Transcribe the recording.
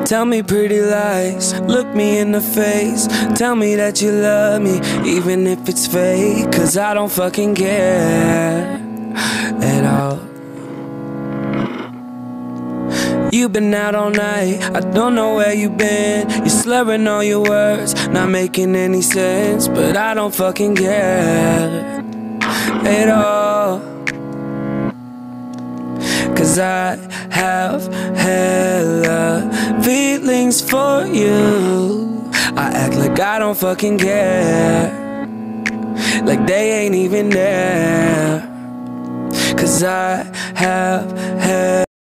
Tell me pretty lies, look me in the face. Tell me that you love me, even if it's fake. Cause I don't fucking care at all. You've been out all night, I don't know where you've been. You're slurring all your words, not making any sense. But I don't fucking care at all. Cause I have hella feelings for you. I act like I don't fucking care, like they ain't even there. Cause I have hella